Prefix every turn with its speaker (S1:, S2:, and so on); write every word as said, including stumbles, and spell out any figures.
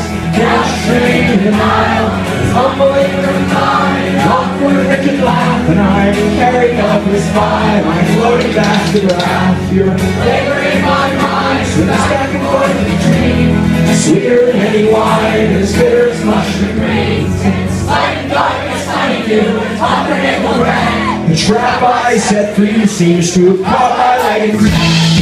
S1: Downstream the Nile, tumbling from time, awkward wicked laugh, and I'm carrying up his vibe. I'm floating back to the raft. You're flavoring my mind with this back and forth dream. Sweeter than any wine, as bitter as mushroom greens. It's light and darkness, finding you, and pumpernickel red. The trap I set for you seems to have caught my leg and